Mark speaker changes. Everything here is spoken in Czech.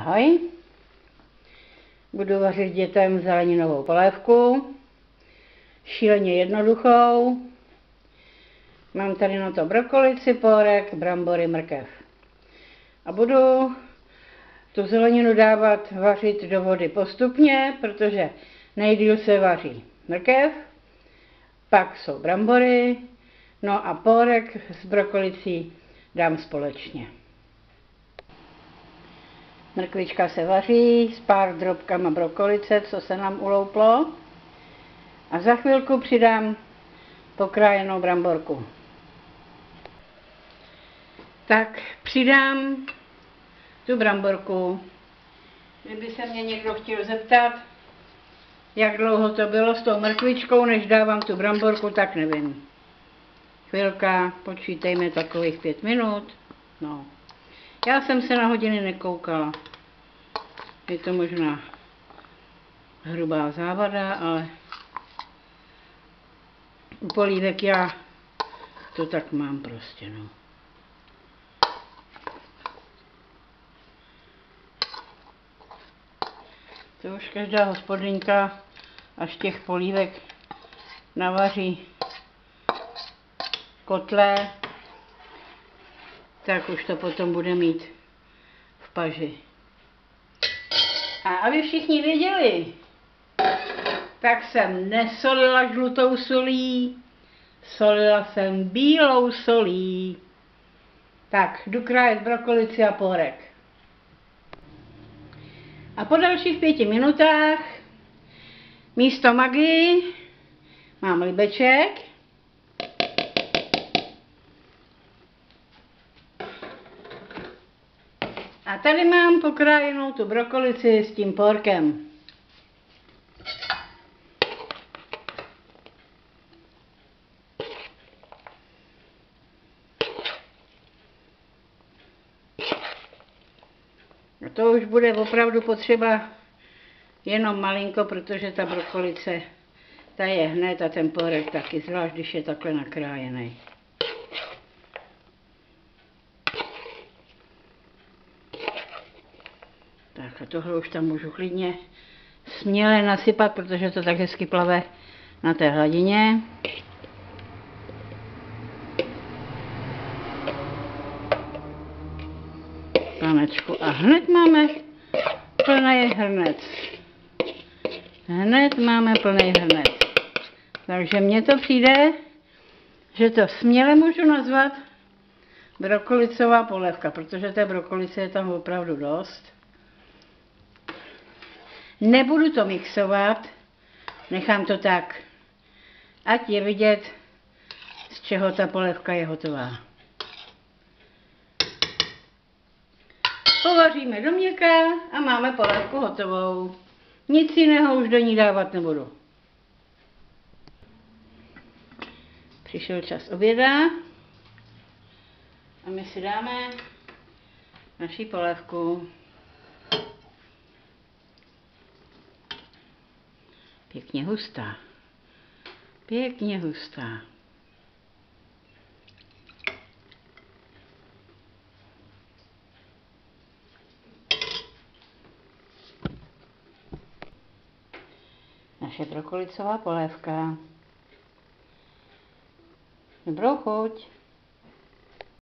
Speaker 1: Ahoj, budu vařit dětem zeleninovou polévku, šíleně jednoduchou. Mám tady na to brokolici, pórek, brambory, mrkev. A budu tu zeleninu dávat vařit do vody postupně, protože nejdýl se vaří mrkev, pak jsou brambory, no a pórek s brokolicí dám společně. Mrkvička se vaří s pár drobkama brokolice, co se nám ulouplo. A za chvilku přidám pokrájenou bramborku. Tak přidám tu bramborku. Kdyby se mě někdo chtěl zeptat, jak dlouho to bylo s tou mrkvičkou, než dávám tu bramborku, tak nevím. Chvilka, počítejme takových 5 minut. No. Já jsem se na hodiny nekoukala. Je to možná hrubá závada, ale u polívek já to tak mám prostě, no. To už každá hospodyňka, až těch polívek navaří kotle, tak už to potom bude mít v paži. A aby všichni věděli, tak jsem nesolila žlutou solí, solila jsem bílou solí. Tak, jdu krájet brokolici a pórek. A po dalších 5 minutách místo Maggi mám libeček. A tady mám pokrájenou tu brokolici s tím pórkem. A to už bude opravdu potřeba jenom malinko, protože ta brokolice, ta je hned a ten pórek taky, zvlášť když je takhle nakrájený. Tak a tohle už tam můžu klidně směle nasypat, protože to tak hezky plave na té hladině. Panečku. A hned máme plný hrnec. Hned máme plný hrnec. Takže mně to přijde, že to směle můžu nazvat brokolicová polévka, protože té brokolice je tam opravdu dost. Nebudu to mixovat, nechám to tak, ať je vidět, z čeho ta polévka je hotová. Povaříme do měka a máme polévku hotovou. Nic jiného už do ní dávat nebudu. Přišel čas oběda a my si dáme naši polévku. Pěkně hustá. Pěkně hustá. Naše brokolicová polévka. Dobrou chuť.